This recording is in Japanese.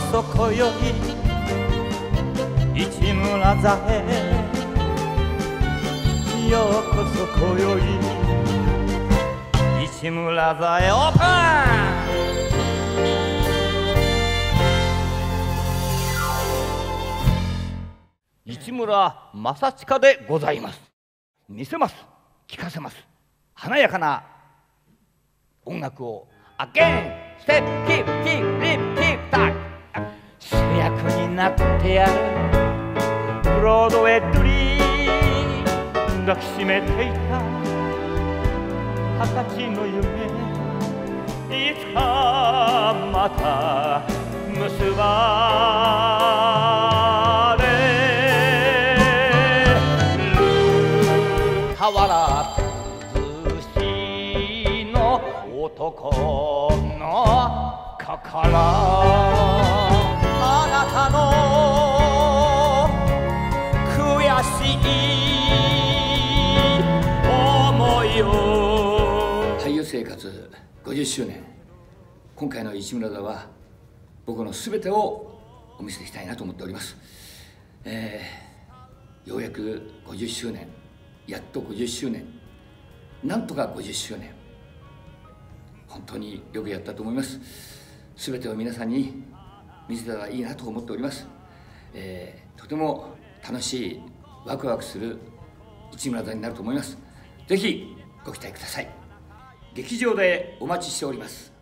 そ今宵市村座へようこそ今宵市村座へオープン。市村正親でございます。見せます、聞かせます。華やかな音楽をアゲンステップキープキープリップキープタック主役になってやるブロードウェイドリーム抱きしめていた20歳の夢いつかまた結ばれる変わらずしの男の心あなたの悔しい思いを。 俳優生活50周年、今回の市村座は僕の全てをお見せしたいなと思っております。ようやく50周年、やっと50周年、なんとか50周年、本当によくやったと思います。全てを皆さんに見せたらいいなと思っております。とても楽しいワクワクする市村座になると思います。ぜひご期待ください。劇場でお待ちしております。